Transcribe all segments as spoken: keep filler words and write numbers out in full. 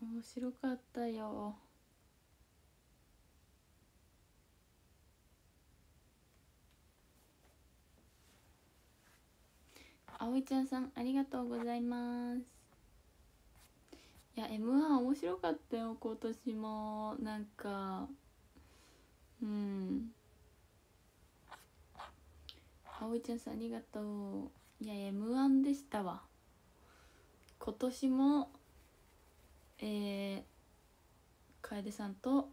面白かったよ。あおいちゃんさんありがとうございます。いや エムワン 面白かったよ今年も。なんかうん、あおいちゃんさんありがとう。いや エムワン でしたわ今年も。えー、楓さんと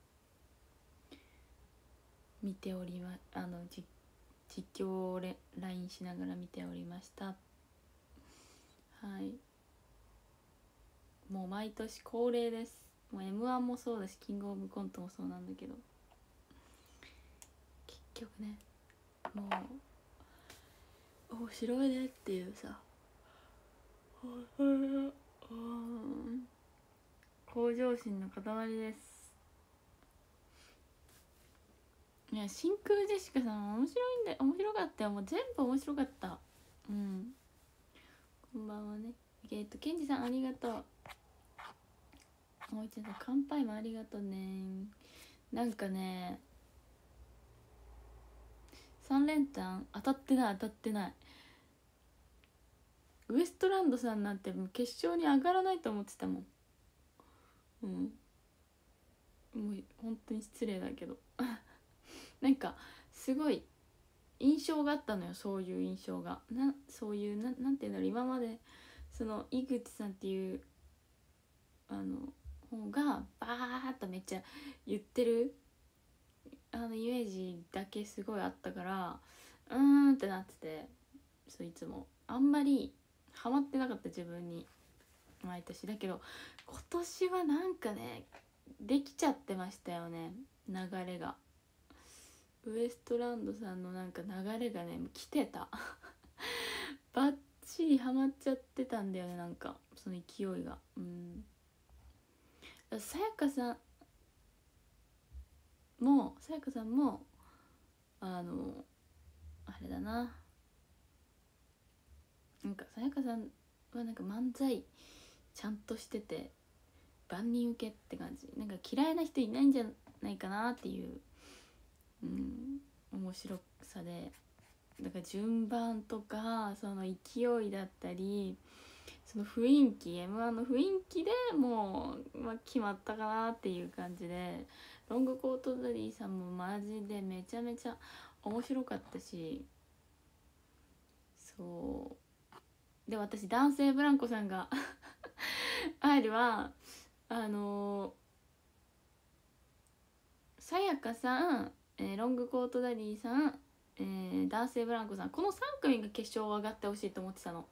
見ておりまあの実実況を ライン しながら見ておりました。はい、もう毎年恒例です。もう エムワン もそうだしキングオブコントもそうなんだけど、結局ねもう面白いねっていうさ、向上心の塊です。いや真空ジェシカさん面白いんだよ。面白かったよ。もう全部面白かった。うん、こんばんはね。えっとケンジさんありがとう。もう一度乾杯もありがとうね。なんかねさん連単当たってない当たってない。ウエストランドさんなんてもう決勝に上がらないと思ってたもん。うん、もう本当に失礼だけどなんかすごい印象があったのよ。そういう印象がなそういうななんていうんだろう、今までその井口さんっていうあの方がバーッとめっちゃ言ってるあのイメージだけすごいあったから、うーんってなってて、そういつもあんまりハマってなかった自分に毎年だけど、今年はなんかねできちゃってましたよね、流れが。ウエストランドさんのなんか流れがね来てたバッチリハマっちゃってたんだよね、なんかその勢いが。うん、さやかさんもさやかさんもあのあれだな、なんかさやかさんはなんか漫才ちゃんとしてて万人受けって感じ。なんか嫌いな人いないんじゃないかなっていう、うん、面白さで、だから順番とかその勢いだったりその雰囲気 エムワン の雰囲気でもう、まあ、決まったかなっていう感じで、ロングコートダディさんもマジでめちゃめちゃ面白かったし、そうで私男性ブランコさんがあるはあのさやかさん、えー、ロングコートダディさん、えー、男性ブランコさん、このさん組が決勝上がってほしいと思ってたの。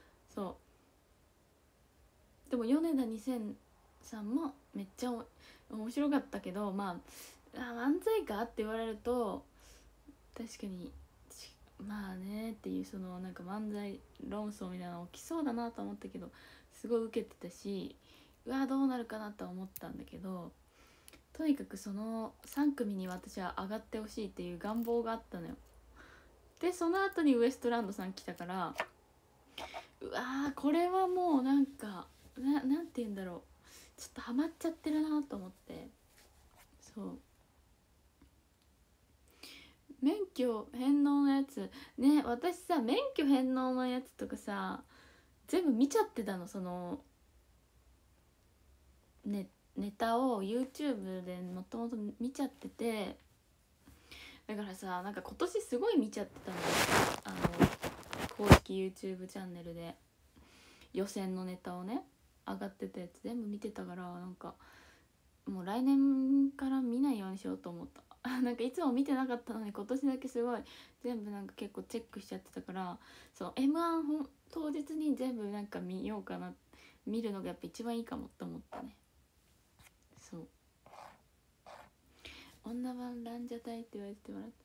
そうでも米田にせんさんもめっちゃ面白かったけど、まあ漫才かって言われると確かにまあねっていう、そのなんか漫才論争みたいなの起きそうだなと思ったけど、すごい受けてたし、うわどうなるかなとは思ったんだけど、とにかくそのさん組に私は上がってほしいっていう願望があったのよ。でその後にウエストランドさん来たから、うわーこれはもうなんか な, なんて言うんだろう、ちょっとハマっちゃってるなと思って。そう免許返納のやつね、私さ免許返納のやつとかさ全部見ちゃってたの。そのネネタを YouTube でもともと見ちゃってて、だからさなんか今年すごい見ちゃってたの。あの公式 YouTube チャンネルで予選のネタをね上がってたやつ全部見てたから、なんかもう来年から見ないようにしようと思ったなんかいつも見てなかったのに今年だけすごい全部なんか結構チェックしちゃってたから、そう エムワン 当日に全部なんか見ようかな、見るのがやっぱ一番いいかもって思ったね。そう女版ランジャタイって言われてもらった。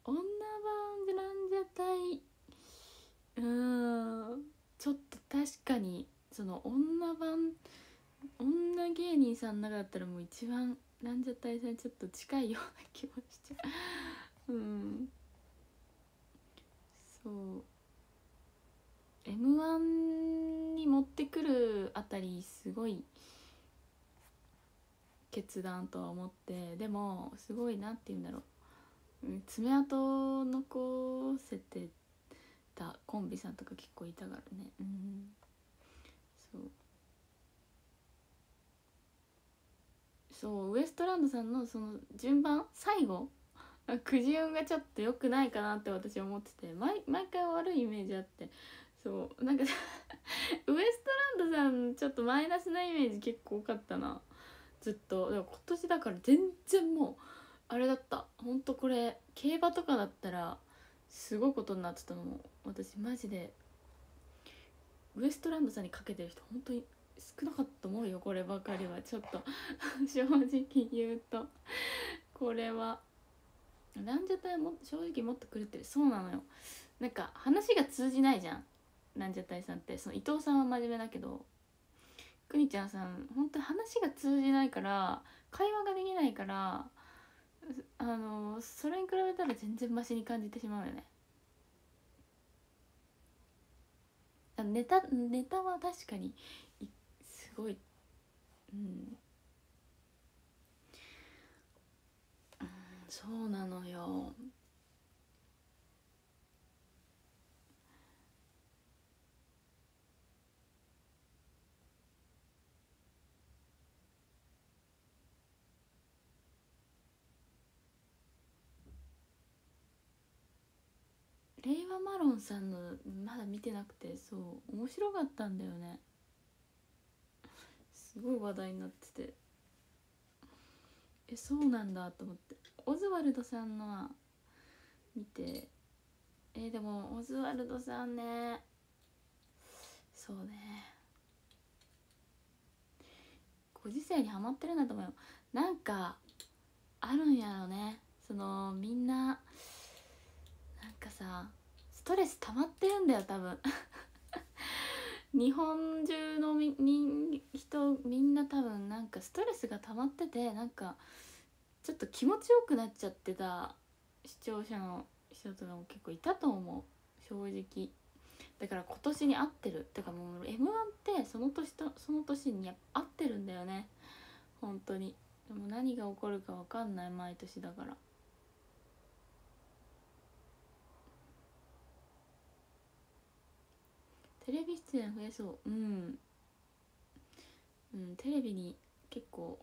女版ランジャタイ、うーんちょっと確かにその女版女芸人さんの中だったらもう一番ランジャタイさんにちょっと近いような気もしちゃううん、そう エムワン に持ってくるあたりすごい決断とは思って、でもすごいなんて言うんだろう、爪痕残せてたコンビさんとか結構いたからね。うん、そうそうウエストランドさんのその順番最後くじ運がちょっと良くないかなって私は思ってて、毎毎回悪いイメージあって、そうなんかウエストランドさんちょっとマイナスなイメージ結構多かったな、ずっと。でも今年だから全然もうあれだった。ほんとこれ競馬とかだったらすごいことになってたのも、私マジでウエストランドさんにかけてる人本当に少なかったと思うよ、こればかりは。ちょっと正直言うとこれはランジャタイも正直もっと狂ってる。そうなのよ、なんか話が通じないじゃんランジャタイさんって。その伊藤さんは真面目だけど、くにちゃんさん本当に話が通じないから会話ができないから、あのそれに比べたら全然マシに感じてしまうよね。ネタネタは確かにすごい、うん、うん、そうなのよ。令和マロンさんのまだ見てなくて、そう面白かったんだよね、すごい話題になってて、えそうなんだと思って。オズワルドさんのは見て、えでもオズワルドさんね、そうね、ご時世にハマってるんだと思うよ。なんかあるんやろね、そのみんななんかさストレス溜まってるんだよ多分日本中のみ人人みんな多分なんかストレスが溜まってて、なんかちょっと気持ちよくなっちゃってた視聴者の人とかも結構いたと思う正直。だから今年に合ってる、だからもう エムワン ってその年とその年に合ってるんだよね本当に。でも何が起こるか分かんない毎年だから。テレビ出演増えそう。うん、うん、テレビに結構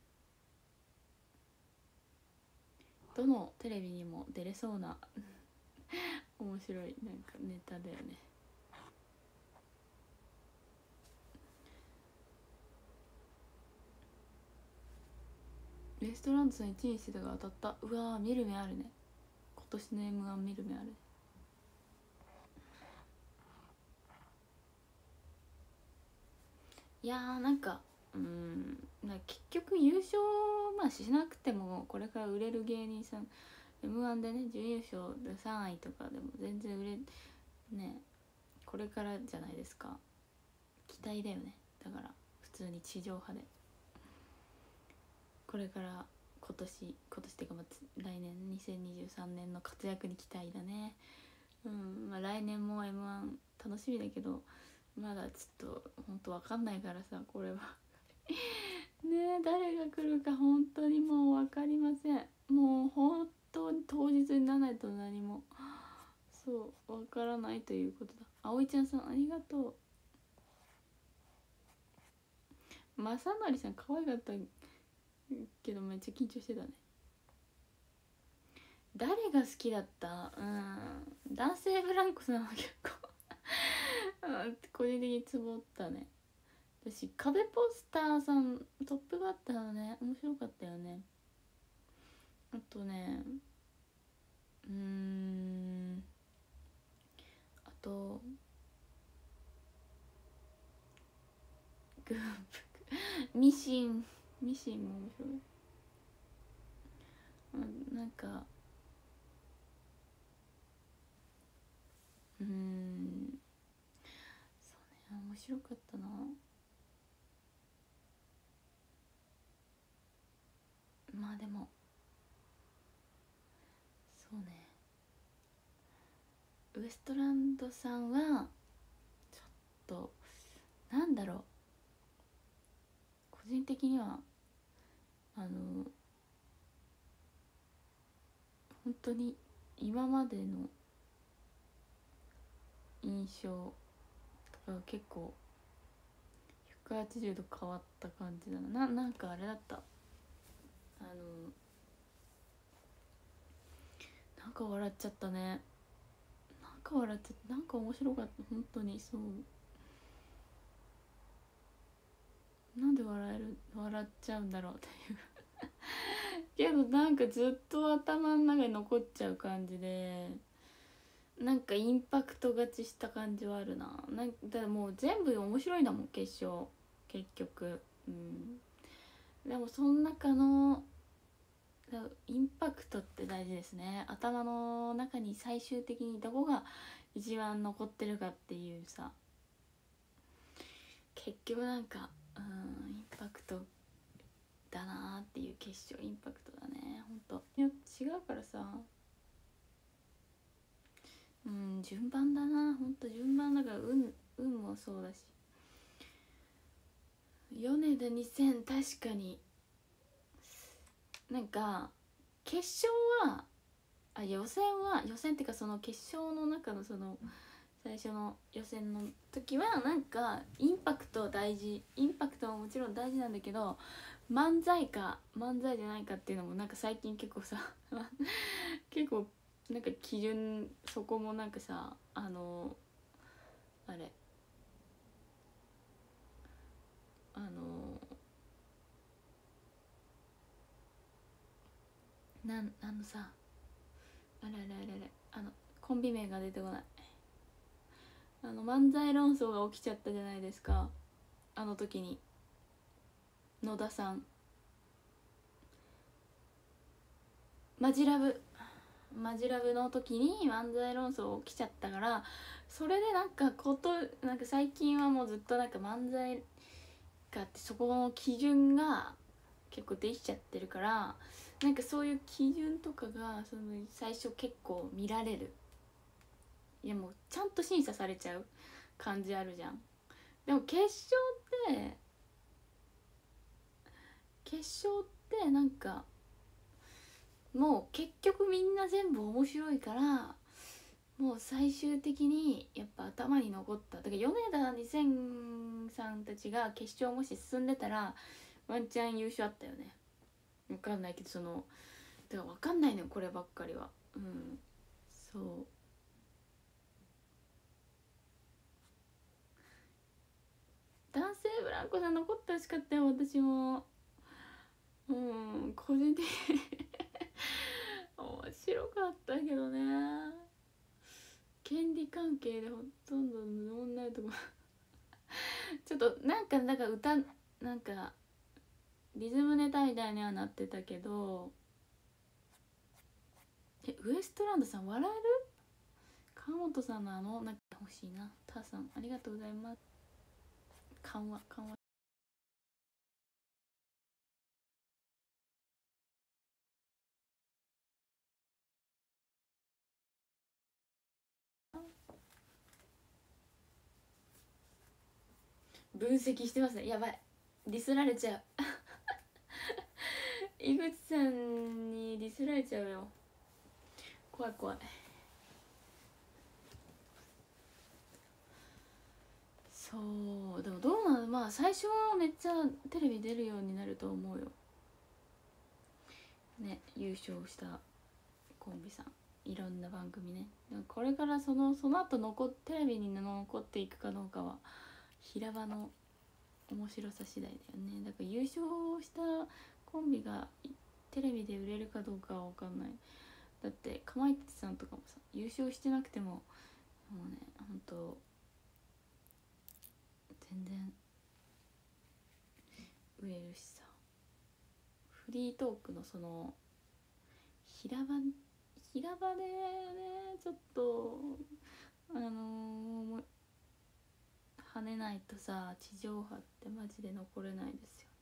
どのテレビにも出れそうな面白いなんかネタだよね。レストラントさんいちいにしてたが当たった。うわー見る目あるね、今年の エムワン 見る目ある。いやーなんかうーんなんか結局優勝まあしなくてもこれから売れる芸人さん エムワン でね準優勝でさんいとかでも全然売れね、これからじゃないですか、期待だよね。だから普通に地上波でこれから今年今年っていうか、まあ、来年にせんにじゅうさんねんの活躍に期待だね。うんまあ来年も エムワン 楽しみだけど、まだちょっとほんと分かんないからさこれはねえ誰が来るか本当にもう分かりません。もう本当に当日にならないと何もそう分からないということだ。葵ちゃんさんありがとう。正則さん可愛かったけどめっちゃ緊張してたね。誰が好きだった？うん男性ブランコさんは結構個人的にツボったね。私壁ポスターさんトップバッターね面白かったよね。あとねうーんあとグープミシンミシンも面白い。うんなんかうーんそうね面白かったな。まあでもそうねウエストランドさんはちょっとなんだろう個人的にはあの本当に今までの印象とか結構ひゃくはちじゅうど変わった感じだな。ななんかあれだった、あのなんか笑っちゃったね。なんか笑っちゃった。なんか面白かった。本当にそう。なんで笑える笑っちゃうんだろうっていうけどなんかずっと頭の中に残っちゃう感じで、なんかインパクト勝ちした感じはあるな。なんかだからもう全部面白いんだもん決勝結局。うんでもその中のインパクトって大事ですね。頭の中に最終的にどこが一番残ってるかっていうさ、結局なんかうんインパクトだなーっていう、決勝インパクトだねほんと。違うからさ、うん順番だなほんと。順番だから運運もそうだし、米田にせん確かになんか決勝はあ予選は予選っていうかその決勝の中のその最初の予選の時はなんかインパクト大事、インパクトももちろん大事なんだけど、漫才か漫才じゃないかっていうのもなんか最近結構さ結構なんか基準そこもなんかさ、あのあれあのなんあのさあれあれあれあれあのコンビ名が出てこない、あの漫才論争が起きちゃったじゃないですか、あの時に野田さんマジラブマジラブの時に漫才論争起きちゃったから、それでなんかことなんか最近はもうずっとなんか漫才があってそこの基準が結構できちゃってるから、なんかそういう基準とかがその最初結構見られる、いやもうちゃんと審査されちゃう感じあるじゃん。でも決勝って決勝ってなんかもう結局みんな全部面白いから、もう最終的にやっぱ頭に残った。だから米田にせんさんたちが決勝もし進んでたらワンチャン優勝あったよね。分かんないけどそのだから分かんないのよこればっかりは。うんそう男性ブランコさん残ってほしかったよ私も。うん個人的に面白かったけどね。権利関係でほとんど問題とかちょっとなんかだから歌なんかリズムネタみたいにはなってたけど、えウエストランドさん笑える？川本さんのあのなんか欲しいな。ターさんありがとうございます。緩和緩和分析してますね。やばいディスられちゃう井口さんにディスられちゃうよ。怖い怖い。そうでもどうなの、まあ最初はめっちゃテレビ出るようになると思うよね、優勝したコンビさんいろんな番組ね。でもこれからそのその後残テレビに残っていくかどうかは平場の面白さ次第だよね。だから優勝したコンビがテレビで売れるかどうかは分かんない。だってかまいたちさんとかもさ優勝してなくてももうねほんと全然売れるしさ、フリートークのその平場平場でねちょっとあのー、跳ねないとさ地上波ってマジで残れないですよね。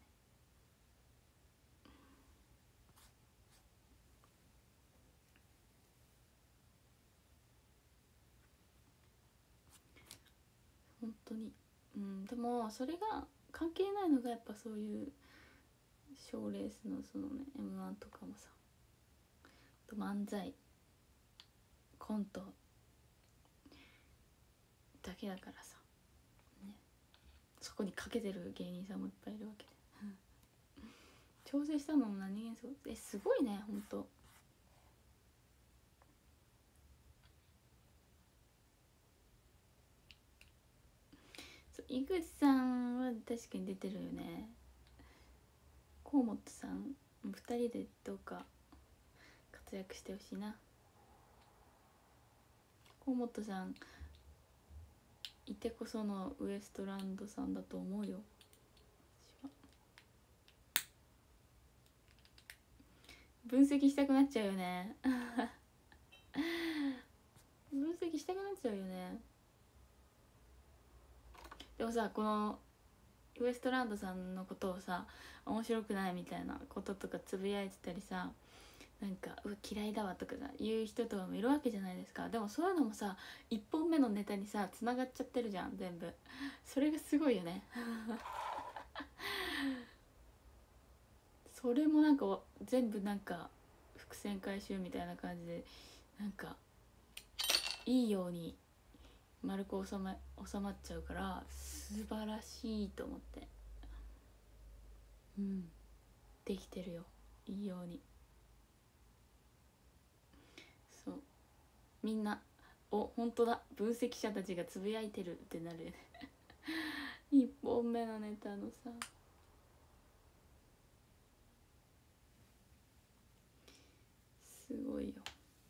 本当に。うんでもそれが関係ないのがやっぱそういう賞レースのそのね エムワン とかもさ、と漫才コントだけだからさ、ね、そこにかけてる芸人さんもいっぱいいるわけで挑戦したのも何気にすごい、えすごいねほんと。井口さんは確かに出てるよね。河本さんふたりでどうか活躍してほしいな。河本さんいてこそのウエストランドさんだと思うよ。分析したくなっちゃうよね分析したくなっちゃうよね。でもさ、このウエストランドさんのことをさ、面白くないみたいなこととかつぶやいてたりさ、なんかうわ嫌いだわとかさ言う人とかもいるわけじゃないですか。でもそういうのもさいっぽんめのネタにさつながっちゃってるじゃん全部。それがすごいよねそれもなんか全部なんか伏線回収みたいな感じでなんかいいように丸く収ま、収まっちゃうから素晴らしいと思って、うんできてるよいいように。そうみんなお本当だ分析者たちがつぶやいてるってなるよねいっぽんめのネタのさすごいよ。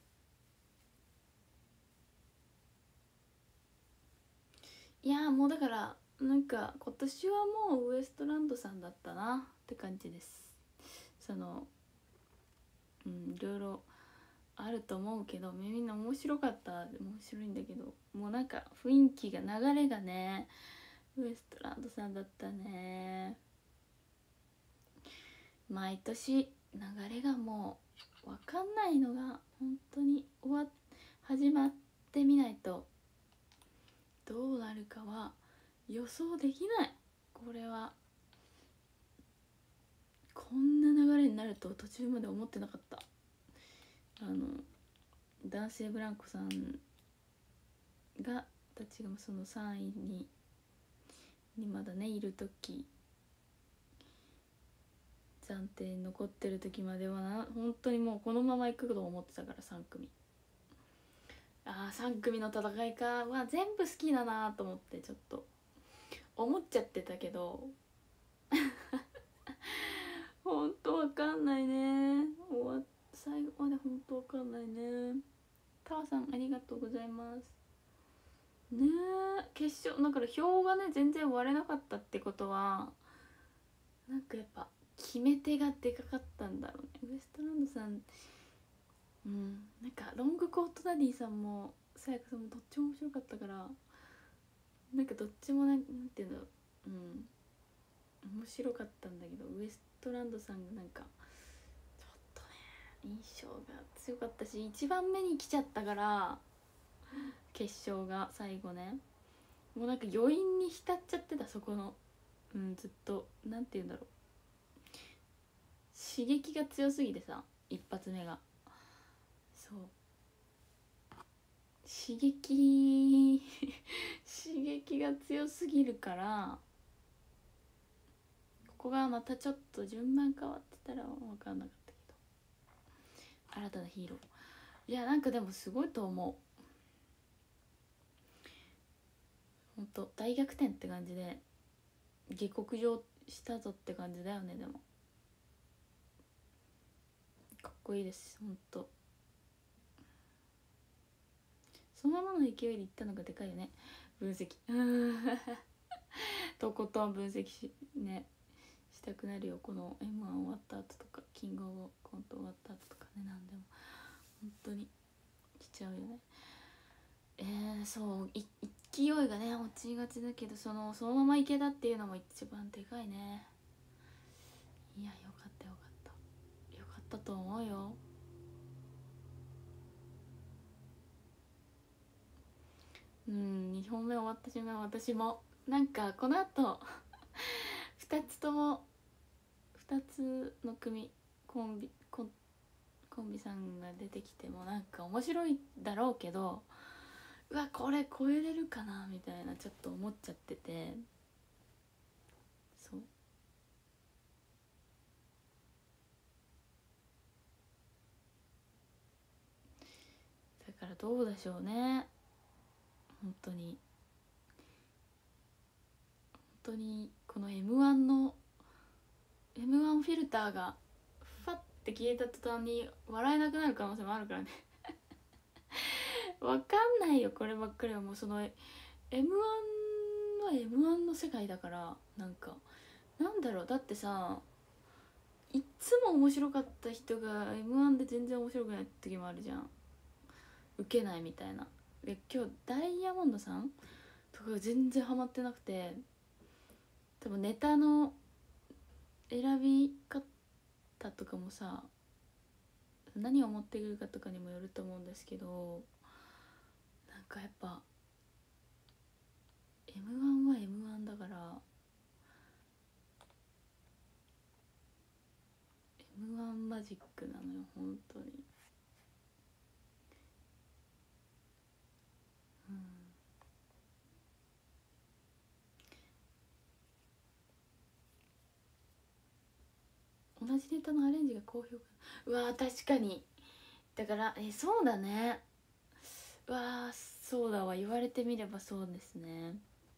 いやもうだからなんか今年はもうウエストランドさんだったなって感じです。そのうんいろいろあると思うけどみんな面白かった面白いんだけどもうなんか雰囲気が流れがねウエストランドさんだったね。毎年流れがもう分かんないのが本当に終わ始まってみないとどうなるかは予想できない。これはこんな流れになると途中まで思ってなかった。あの男性ブランコさんがたちがそのさんいににまだねいる時暫定残ってる時まではな本当にもうこのままいくと思ってたからさん組あーさん組の戦いかは全部好きだなと思ってちょっと思っちゃってたけどほんとわかんないね。終わ最後までほんとわかんないね。ターさんありがとうございますね。え決勝だから票がね全然割れなかったってことはなんかやっぱ決め手がでかかったんだろうねウエストランドさん。うんなんかロングコートダディさんもさやかさんもどっちも面白かったからなんかどっちもなんなんていうんだろううん面白かったんだけどウエストランドさんがなんかちょっとね印象が強かったしいちばんめに来ちゃったから決勝が最後ねもうなんか余韻に浸っちゃってたそこのうんずっとなんていうんだろう刺激が強すぎてさ一発目がそう刺激刺激が強すぎるからここがまたちょっと順番変わってたら分かんなかったけど新たなヒーローいやなんかでもすごいと思うほんと大逆転って感じで下克上したぞって感じだよね。でもかっこいいですほんと。そのままの勢いでいったのがでかいよね分析とことん分析しねしたくなるよこの エムワン 終わった後とかキングオブコント終わった後とかねなんでも本当に来ちゃうよね。えー、そうい勢いがね落ちがちだけどそのそのままいけたっていうのも一番でかいね。いやよかったよかったよかったと思うよ。うんにほんめ終わった瞬間私もなんかこのあとふたつともたつの組コンビコンコンビさんが出てきてもなんか面白いだろうけど、うわこれ超えれるかなみたいなちょっと思っちゃってて、そうだからどうでしょうね。本当に本当にこの エムワン の エムワン フィルターがファッて消えた途端に笑えなくなる可能性もあるからねわかんないよこればっかりは。もうその エムワン は エムワン の世界だから、なんかなんだろう、だってさいっつも面白かった人が エムワン で全然面白くない時もあるじゃん、受けないみたいな。で今日ダイヤモンドさんとか全然ハマってなくて、多分ネタの選び方とかもさ何を持ってくるかとかにもよると思うんですけど、なんかやっぱ エムワン は エムワン だから、 エムワン マジックなのよ本当に。うん、同じネタのアレンジが高評価。うわー確かに、だからえそうだね、うわーそうだわ、言われてみればそうですね。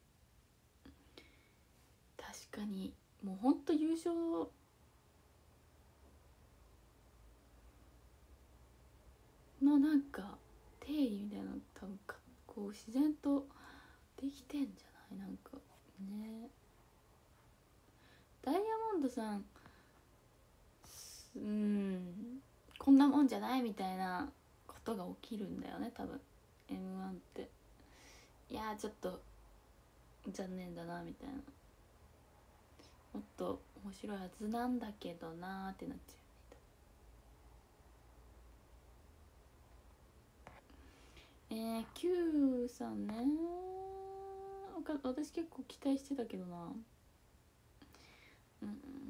確かにもうほんと優勝のなんか定義みたいなの多分かこう自然とできてんじゃない、なんかね。ダイヤモンドさんうんこんなもんじゃないみたいなことが起きるんだよね多分 エムワン って。いやーちょっと残念だなみたいな、もっと面白いはずなんだけどなーってなっちゃう。えー、Q さんね、私結構期待してたけどな。うん、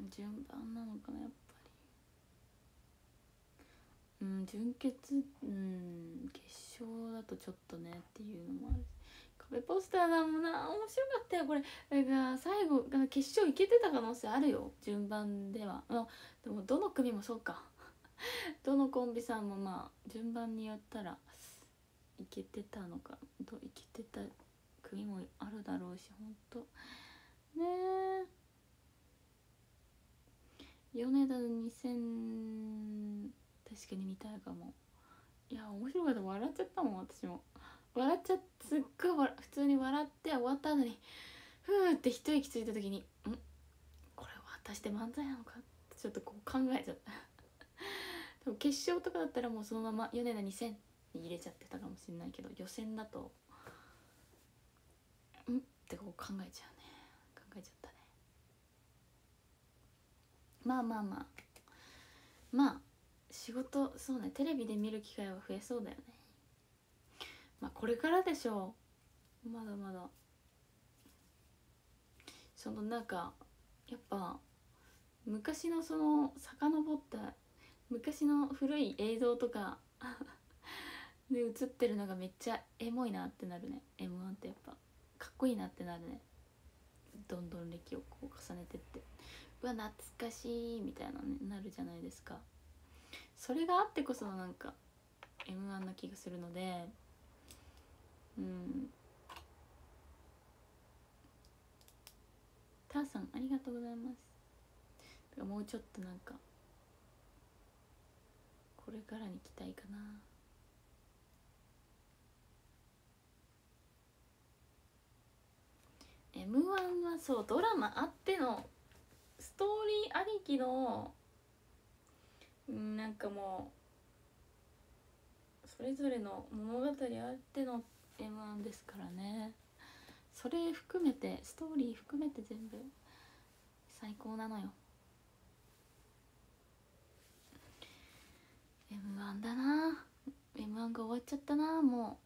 順番なのかなやっぱり。うん、準決、うん決勝だとちょっとねっていうのもあるし、壁ポスターだもんな、面白かったよこれ。だから最後決勝いけてた可能性あるよ順番では。あでもどの組もそうかどのコンビさんもまあ順番によったらいけてたのか、どいけてた組もあるだろうし、ほんとねえ。米田にせん確かに見たいかも。いや面白かった、笑っちゃったもん私も。笑っちゃってすっごい笑普通に笑って終わった後にふーって一息ついた時にんこれは果たして漫才なのかってちょっとこう考えちゃったでも決勝とかだったらもうそのまま米田にせんに入れちゃってたかもしれないけど、予選だとんってこう考えちゃうね、考えちゃったね。まあまあまあまあ仕事そうね、テレビで見る機会は増えそうだよね。まあこれからでしょう、まだまだ。そのなんかやっぱ昔のその遡った昔の古い映像とかで映ってるのがめっちゃエモいなってなるね。 エムワン ってやっぱかっこいいなってなるね。どんどん歴をこう重ねてってうわ懐かしいみたいなねなるじゃないですか。それがあってこそのなんか エムワン な気がするので、うんターさんありがとうございます。もうちょっとなんかこれからに期待かな。エムワン はそうドラマあってのストーリーありきのなんかもうそれぞれの物語あっての エムワン ですからね。それ含めてストーリー含めて全部最高なのよ。 エムワン だな。 エムワン が終わっちゃったな。も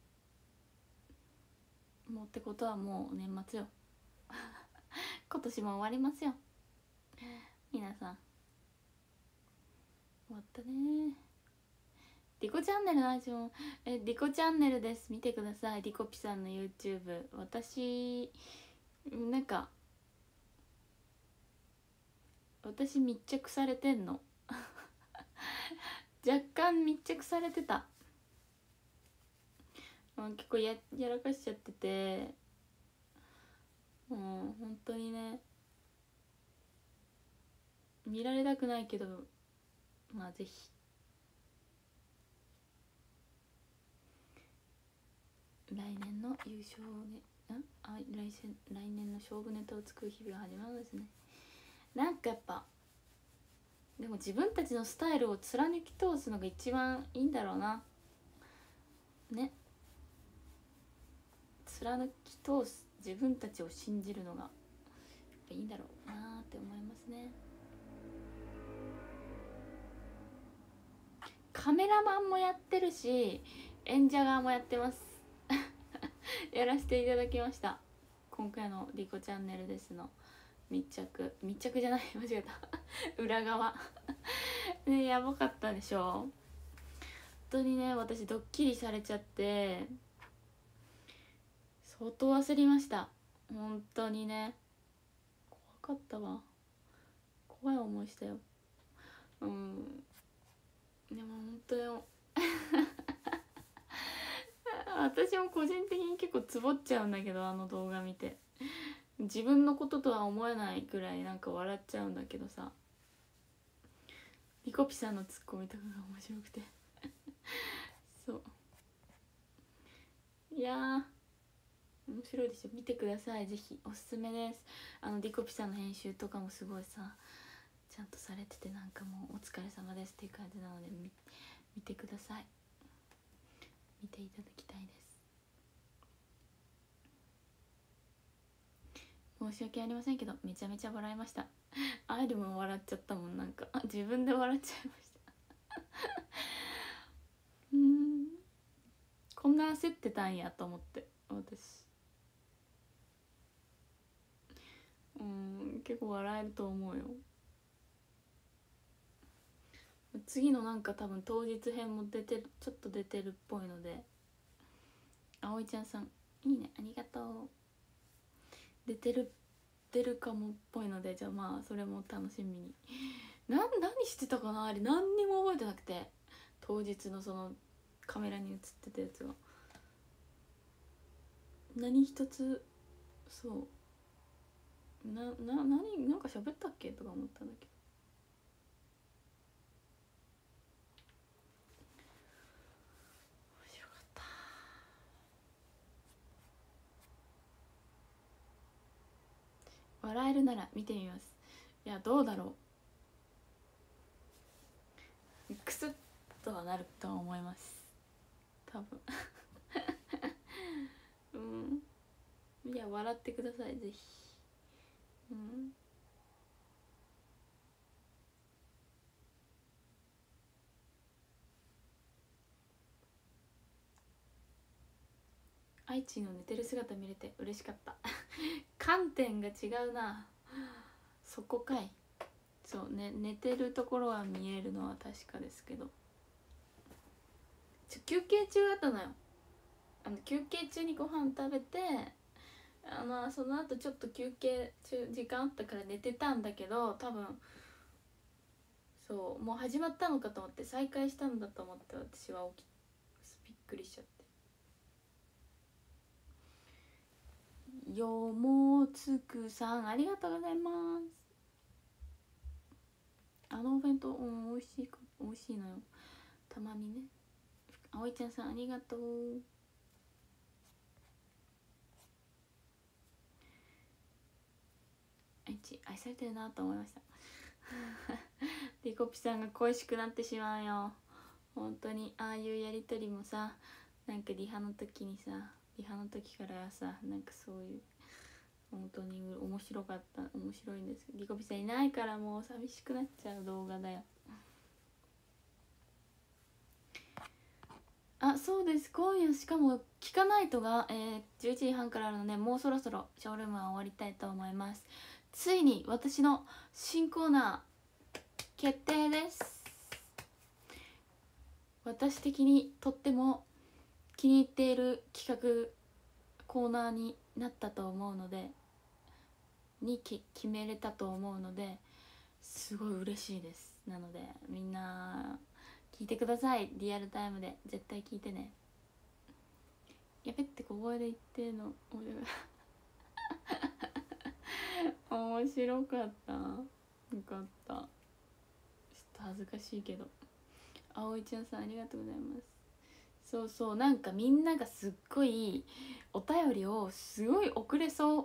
うもうってことはもう年末よ今年も終わりますよ皆さん。 終わったね。リコチャンネルの話もえリコチャンネルです、見てください。リコピさんの YouTube。 私なんか私密着されてんの若干密着されてた。結構 や, やらかしちゃってて、もう本当にね見られたくないけど、まあぜひ来年の優勝ね、あ来年来年の勝負ネタを作る日々が始まるんですね。なんかやっぱでも自分たちのスタイルを貫き通すのが一番いいんだろうなね。貫き通す自分たちを信じるのがやっぱいいんだろうなって思いますね。カメラマンもやってるし演者側もやってますやらせていただきました。今回のリコチャンネルですの密着密着じゃない間違えた裏側ね、やばかったでしょ。本当にね私ドッキリされちゃって相当焦りました。本当にね怖かったわ。怖い思いしたよ。うんでも本当よ私も個人的に結構ツボっちゃうんだけど、あの動画見て自分のこととは思えないくらいなんか笑っちゃうんだけどさ、リコピさんのツッコミとかが面白くてそういやー面白いでしょ。見てください、ぜひおすすめです。あのリコピさんの編集とかもすごいさちゃんとされてて、なんかもうお疲れ様ですっていう感じなので 見, 見てください。見ていただきたいです。申し訳ありませんけどめちゃめちゃ笑いました。アイルも笑っちゃったもん。なんか自分で笑っちゃいましたうんこんな焦ってたんやと思って私うん結構笑えると思うよ。次のなんか多分当日編も出てる、ちょっと出てるっぽいので、あおいちゃんさんいいねありがとう。出てる出るかもっぽいので、じゃあまあそれも楽しみに。な何してたかなあれ、何にも覚えてなくて、当日のそのカメラに映ってたやつが何一つ、そうなな何なんか喋ったっけとか思ったんだけど、面白かった。笑えるなら見てみます。いやどうだろう、クスッとはなるとは思います多分うんいや笑ってくださいぜひ。うん愛知の寝てる姿見れて嬉しかった観点が違うな、そこかい。そうね、寝てるところは見えるのは確かですけど、ちょ休憩中だったのよ。あの休憩中にご飯食べて、あのその後ちょっと休憩中時間あったから寝てたんだけど、多分そうもう始まったのかと思って再開したんだと思って私は起きびっくりしちゃって。よもつくさんありがとうございます。あのお弁当、うん、美味しい美味しいのよたまにね。あおいちゃんさんありがとう。愛知愛されてるなと思いましたリコピさんが恋しくなってしまうよ本当に。ああいうやりとりもさ、なんかリハの時にさリハの時からさ、なんかそういう本当に面白かった、面白いんですけど、リコピさんいないからもう寂しくなっちゃう動画だよ。あ、そうです。今夜しかも「聞かないとが」えー、じゅういちじはんからあるので、もうそろそろショールームは終わりたいと思います。ついに私の新コーナー決定です。 私的にとっても気に入っている企画コーナーになったと思うのでにき決めれたと思うのですごい嬉しいです。なのでみんな聞いてください。リアルタイムで絶対聞いてね。やべって小声で言ってんの面白かった。よかった。ちょっと恥ずかしいけど、葵ちゃんさんありがとうございます。そうそう、なんかみんながすっごいお便りをすごい遅れそう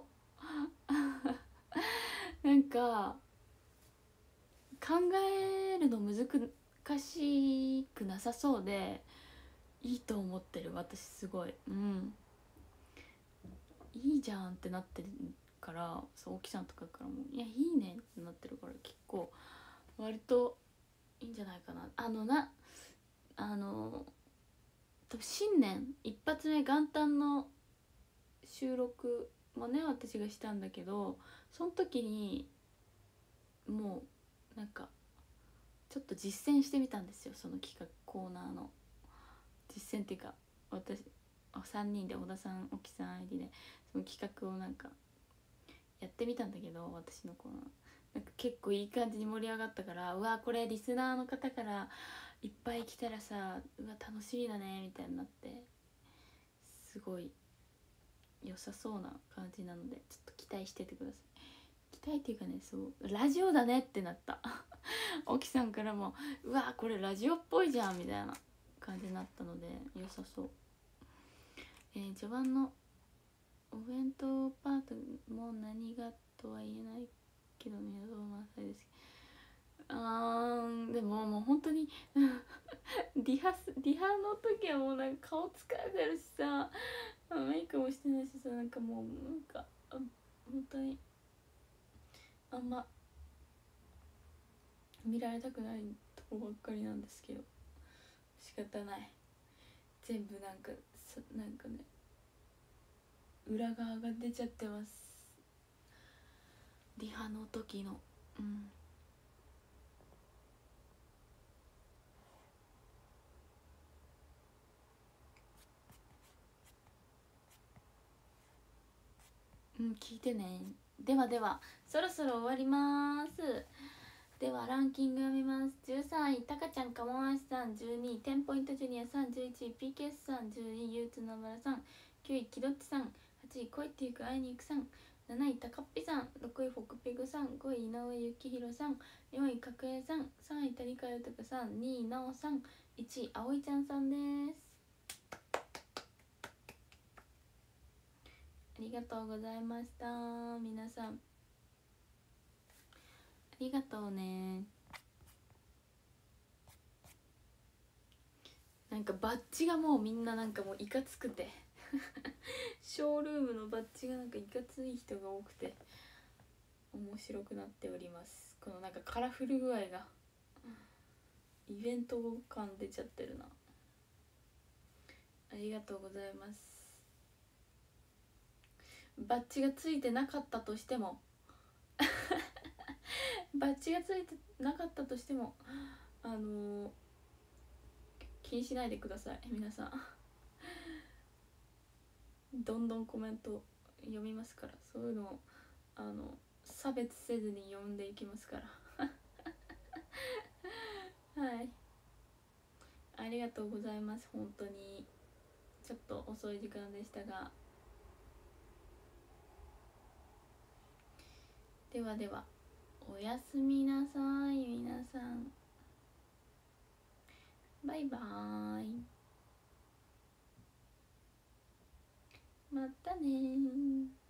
なんか考えるの難しくなさそうでいいと思ってる。私すごい、うんいいじゃんってなってるから、そう沖さんとかからもいやいいねってなってるから、結構割といいんじゃないかな。あのなあの多分新年一発目元旦の収録もね私がしたんだけど、その時にもうなんかちょっと実践してみたんですよ。その企画コーナーの実践っていうか、私さんにんで小田さん沖さんあいりでその企画をなんかやってみたんだけど、私のコーナーなんか結構いい感じに盛り上がったから、うわこれリスナーの方からいっぱい来たらさ、うわ楽しみだねみたいになって、すごい良さそうな感じなのでちょっと期待しててください。期待っていうかね、そうラジオだねってなった沖さんからもうわこれラジオっぽいじゃんみたいな感じになったので良さそう。えー、序盤のお弁当パートも何がとは言えないけど皆様満載です。あーでももう本当にリハスリハの時はもうなんか顔疲れてるしさ、メイクもしてないしさ、なんかもうなんか本当にあんま見られたくないとこばっかりなんですけど仕方ない。全部なんかなんかね裏側が出ちゃってます。リハの時のうんうん聞いてね。ではではそろそろ終わります。ではランキング読みます。じゅうさんいたかちゃんかもあしさん、じゅうにいテンポイントジュニアさん、じゅういちい ピーケーエス さん、じゅうにいゆうつのむらさん、きゅういきどっちさん、はちい恋ってゆく会いに行くさん、なないたかっぴさん、ろくいフォクペグさん、ごい井上幸宏さん、よんい角栄さん、さんい谷川豊さん、にいなおさん、いちいあおいちゃんさんです。ありがとうございました。皆さんありがとうね。なんかバッジがもうみんななんかもういかつくてショールームのバッジがなんかいかつい人が多くて面白くなっております。このなんかカラフル具合がイベント感出ちゃってるな。ありがとうございます。バッジがついてなかったとしてもバッジがついてなかったとしてもあのー、気にしないでください皆さんどんどんコメント読みますから、そういうのをあの差別せずに読んでいきますからはいありがとうございます。本当にちょっと遅い時間でしたが、ではではおやすみなさい皆さん。バイバーイ。またね。